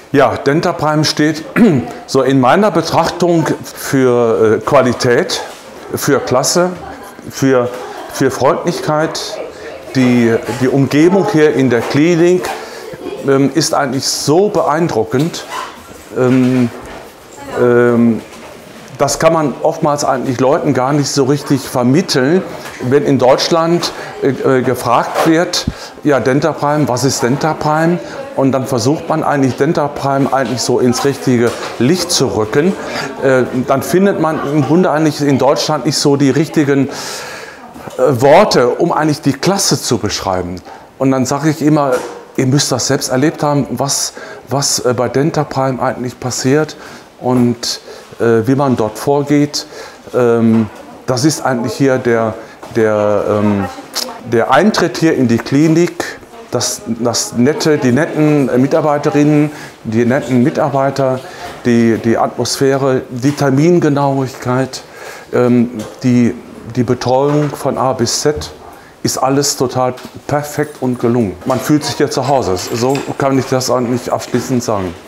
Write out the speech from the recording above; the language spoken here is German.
Ja, Dentaprime steht so in meiner Betrachtung für Qualität, für Klasse, für Freundlichkeit. Die Umgebung hier in der Klinik ist eigentlich so beeindruckend. Das kann man oftmals eigentlich Leuten gar nicht so richtig vermitteln. Wenn in Deutschland gefragt wird, ja, Dentaprime, was ist Dentaprime? Und dann versucht man eigentlich Dentaprime eigentlich so ins richtige Licht zu rücken. Dann findet man im Grunde eigentlich in Deutschland nicht so die richtigen Worte, um eigentlich die Klasse zu beschreiben. Und dann sage ich immer, ihr müsst das selbst erlebt haben, was bei Dentaprime eigentlich passiert und wie man dort vorgeht. Das ist eigentlich hier der Eintritt hier in die Klinik, die netten Mitarbeiterinnen, die netten Mitarbeiter, die Atmosphäre, die Termingenauigkeit, die Betreuung von A bis Z, ist alles total perfekt und gelungen. Man fühlt sich hier zu Hause. So kann ich das eigentlich abschließend sagen.